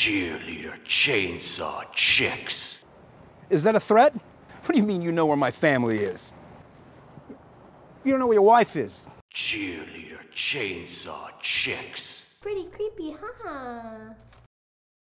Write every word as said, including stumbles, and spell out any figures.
Cheerleader, chainsaw, chicks. Is that a threat? What do you mean you know where my family is? You don't know where your wife is. Cheerleader, chainsaw, chicks. Pretty creepy, huh?